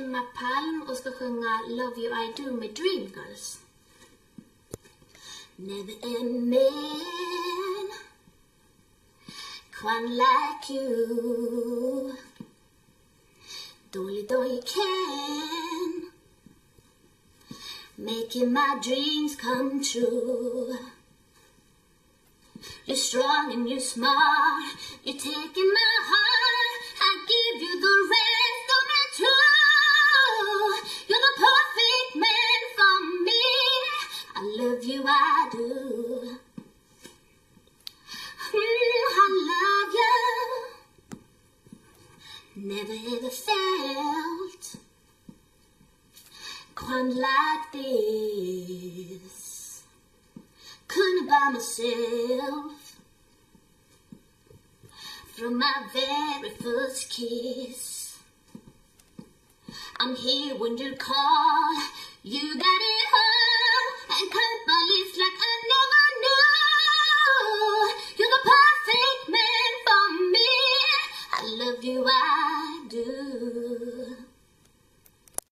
Gunnar Palm och ska sjunga Love You I Do med Dreamgirls. Never a man quite like you. Dolly, though you can, making my dreams come true. You're strong and you're smart, you're taking my heart, I give you the rest of my true. You're the perfect man for me, I love you, I do. I love you, never ever felt quite like this. Couldn't by myself from my very first kiss. I'm here when you call, you got it all, and company's like I never knew. You're the perfect man for me, I love you, I do.